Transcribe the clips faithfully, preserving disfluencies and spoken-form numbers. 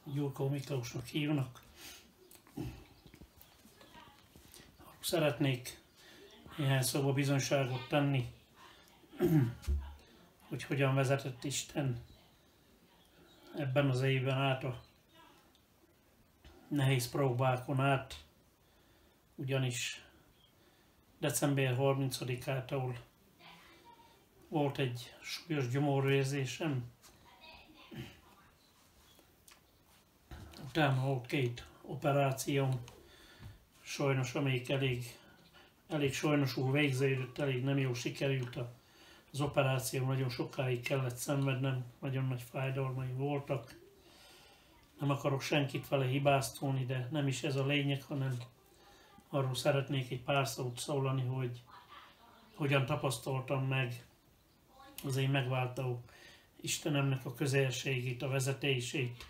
Gyurkó Miklósnak hívnak. Szeretnék néhány szóba bizonyságot tenni, hogy hogyan vezetett Isten ebben az évben át a nehéz próbákon át, ugyanis december harmincadikától volt egy súlyos gyomorvérzésem, utána volt két operációm, sajnos amelyik elég, elég sajnosul végződött, elég nem jól sikerült az operáció, nagyon sokáig kellett szenvednem, nagyon nagy fájdalmai voltak. Nem akarok senkit vele hibáztolni, de nem is ez a lényeg, hanem arról szeretnék egy pár szót szólani, hogy hogyan tapasztaltam meg az én megváltó Istenemnek a közelségét, a vezetését.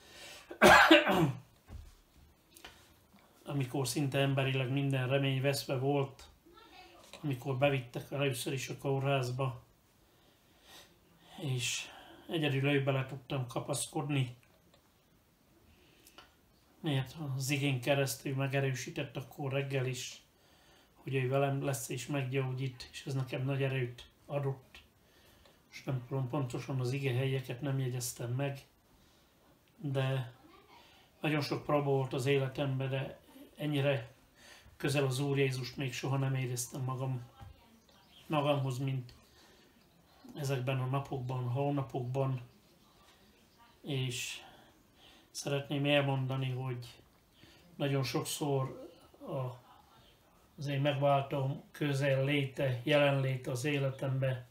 Amikor szinte emberileg minden remény veszve volt, amikor bevittek először is a kórházba, és egyedül ő bele tudtam kapaszkodni, mert az igén keresztül megerősített akkor reggel is, hogy ő velem lesz és meggyógyít, és ez nekem nagy erőt adott. Most nem tudom pontosan az ige helyeket, nem jegyeztem meg, de nagyon sok próba volt az életemben, de ennyire közel az Úr Jézust még soha nem éreztem magam, magamhoz, mint ezekben a napokban, hónapokban, és szeretném elmondani, hogy nagyon sokszor a, az én megváltom közel léte, jelenléte az életembe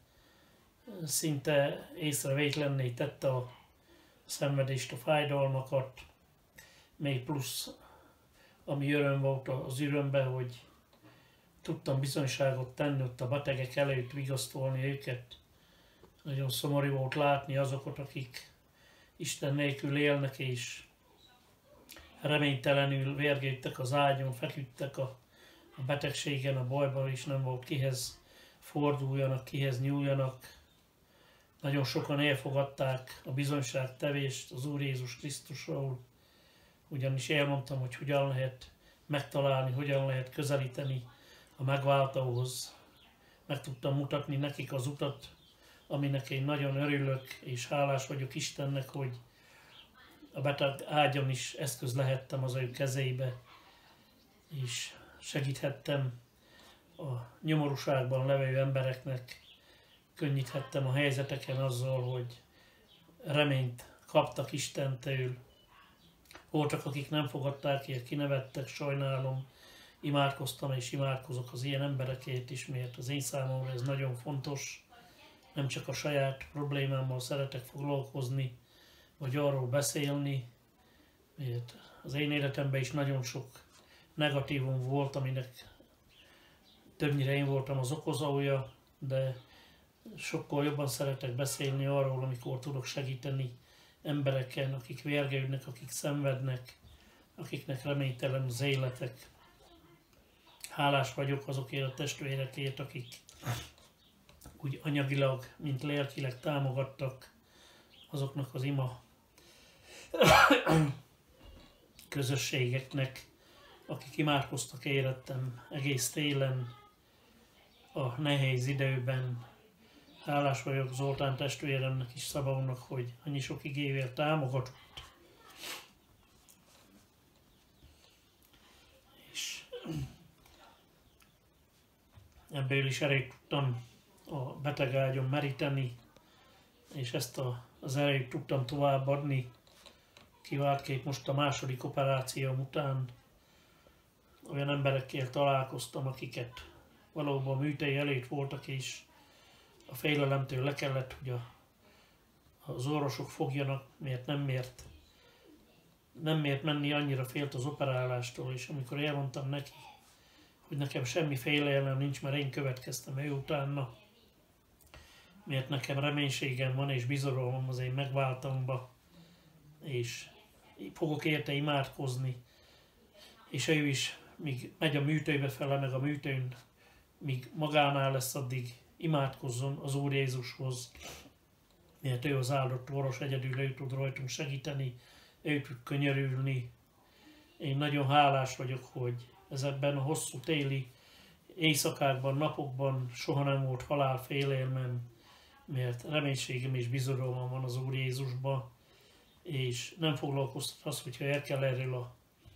szinte észrevétlenné tette a szenvedést, a fájdalmakat, még plusz ami öröm volt az örömben, hogy tudtam bizonyságot tenni ott a betegek előtt, vigasztalni őket. Nagyon szomorú volt látni azokat, akik Isten nélkül élnek, és reménytelenül vergődtek az ágyon, feküdtek a, a betegségen, a bajban, és nem volt kihez forduljanak, kihez nyúljanak. Nagyon sokan elfogadták a bizonyságtevést az Úr Jézus Krisztusról, ugyanis elmondtam, hogy hogyan lehet megtalálni, hogyan lehet közelíteni a megváltóhoz. Meg tudtam mutatni nekik az utat, aminek én nagyon örülök, és hálás vagyok Istennek, hogy a beteg ágyam is eszköz lehettem az ő kezébe, és segíthettem a nyomorúságban levő embereknek, könnyíthettem a helyzeteken azzal, hogy reményt kaptak Istentől. Voltak, akik nem fogadták el, kinevettek, sajnálom, imádkoztam és imádkozok az ilyen emberekért is, mert az én számomra ez nagyon fontos. Nem csak a saját problémámmal szeretek foglalkozni, vagy arról beszélni, mert az én életemben is nagyon sok negatívum volt, aminek többnyire én voltam az okozója, de sokkal jobban szeretek beszélni arról, amikor tudok segíteni embereken, akik vergődnek, akik szenvednek, akiknek reménytelen az életek. Hálás vagyok azokért a testvérekért, akik úgy anyagilag, mint lelkileg támogattak, azoknak az ima közösségeknek, akik imádkoztak érettem egész télen, a nehéz időben. Hálás vagyok Zoltán testvéremnek is, Szabónak, hogy annyi sok igével támogatott. És ebből is erőt tudtam a betegágyon meríteni, és ezt a, az erőt tudtam továbbadni. Kiváltképp most a második operációm után olyan emberekkel találkoztam, akiket valóban műtei előtt voltak, és a félelemtől le kellett, hogy a, az orvosok fogjanak, mert nem mért, nem mért menni, annyira félt az operálástól, és amikor elmondtam neki, hogy nekem semmi félelem nincs, mert én következtem ő utána, mert nekem reménységem van és bizalomam az én megváltomba, és fogok érte imádkozni, és ő is, míg megy a műtőbe fele, meg a műtőn, míg magánál lesz, addig imádkozzon az Úr Jézushoz, mert ő az áldott orvos, egyedül ő tud rajtunk segíteni, ő tud könyörülni. Én nagyon hálás vagyok, hogy ezekben a hosszú téli éjszakákban, napokban soha nem volt halál félelmem, mert reménységem és bizodalmam van az Úr Jézusba, és nem foglalkoztat az, hogyha el kell erről a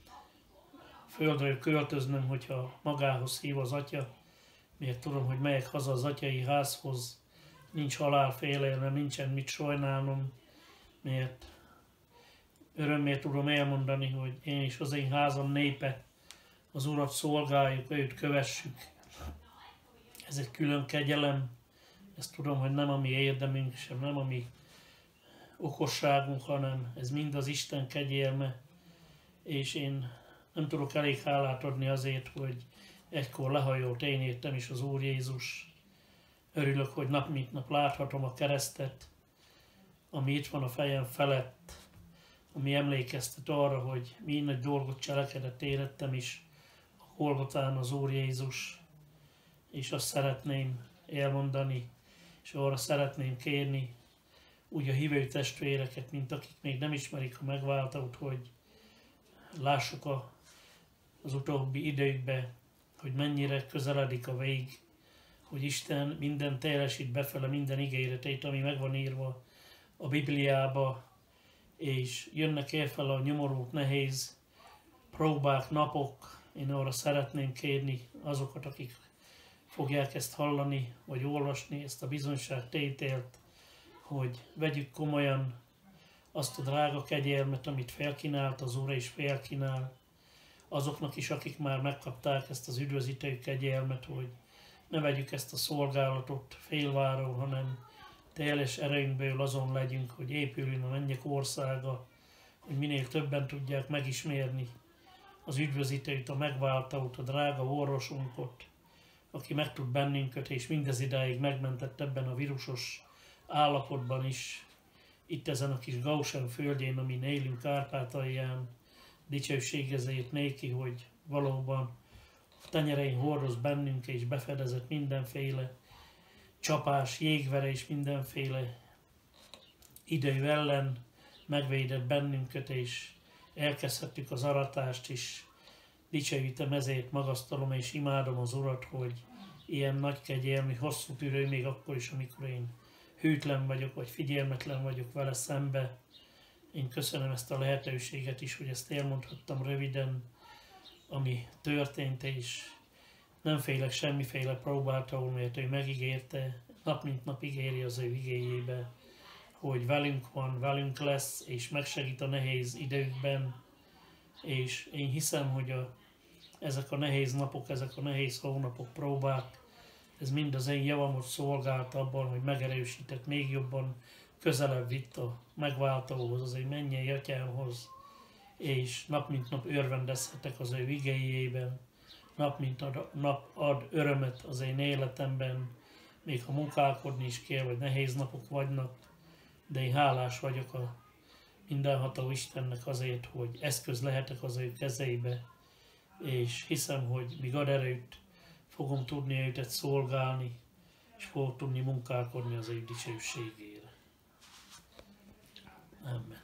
földről költöznöm, hogyha magához hív az Atya, mert tudom, hogy megyek haza az atyai házhoz, nincs halálfélelmem, nincsen mit sajnálnom, mert örömmel tudom elmondani, hogy én és az én házam népe az Urat szolgáljuk, őt kövessük. Ez egy külön kegyelem, ezt tudom, hogy nem a mi érdemünk, sem nem a mi okosságunk, hanem ez mind az Isten kegyelme, és én nem tudok elég hálát adni azért, hogy egykor lehajolt én értem is az Úr Jézus. Örülök, hogy nap mint nap láthatom a keresztet, ami itt van a fejem felett, ami emlékeztet arra, hogy mi nagy dolgot cselekedett érettem is a Golgotán az Úr Jézus, és azt szeretném elmondani, és arra szeretném kérni úgy a hívő testvéreket, mint akik még nem ismerik a megváltót, hogy lássuk a, az utóbbi időkben, hogy mennyire közeledik a vég, hogy Isten minden teljesít befele, minden ígéretét, ami meg van írva a Bibliába, és jönnek el fel a nyomorult, nehéz próbák, napok. Én arra szeretném kérni azokat, akik fogják ezt hallani, vagy olvasni, ezt a bizonyságtételt, hogy vegyük komolyan azt a drága kegyelmet, amit felkínált az Úr, és felkínál azoknak is, akik már megkapták ezt az üdvözítő kegyelmet, hogy ne vegyük ezt a szolgálatot félváról, hanem teljes erőnkből azon legyünk, hogy épüljön a mennyek országa, hogy minél többen tudják megismerni az üdvözítőt, a megváltót, a drága orvosunkot, aki megtud bennünket, és mindez idáig megmentett ebben a vírusos állapotban is, itt ezen a kis Gausen földjén, amin élünk Kárpátalján, dicsőség ezért néki, hogy valóban a tenyerein hordoz bennünk, és befedezett mindenféle csapás, jégvere és mindenféle idő ellen megvédett bennünket, és elkezdhettük az aratást is. Dicsőítem ezért, magasztalom és imádom az Urat, hogy ilyen nagy kegyelmi, hosszú tűrő, még akkor is, amikor én hűtlen vagyok, vagy figyelmetlen vagyok vele szembe. Én köszönöm ezt a lehetőséget is, hogy ezt elmondhattam röviden, ami történt, és nem félek semmiféle próbáltól, mert ő megígérte, nap mint nap ígéri az ő igéjébe, hogy velünk van, velünk lesz, és megsegít a nehéz időkben, és én hiszem, hogy a, ezek a nehéz napok, ezek a nehéz hónapok, próbák, ez mind az én javamot szolgált abban, hogy megerősített, még jobban közelebb vitt a megváltóhoz, az én mennyei atyámhoz, és nap mint nap örvendezhetek az ő igéjében, nap mint ad, nap ad örömet az én életemben, még ha munkálkodni is kell, vagy nehéz napok vannak, de én hálás vagyok a mindenható Istennek azért, hogy eszköz lehetek az ő kezeibe, és hiszem, hogy míg ad erőt, fogom tudni őtet szolgálni, és fogok tudni munkálkodni az ő dicsőségére. Amen.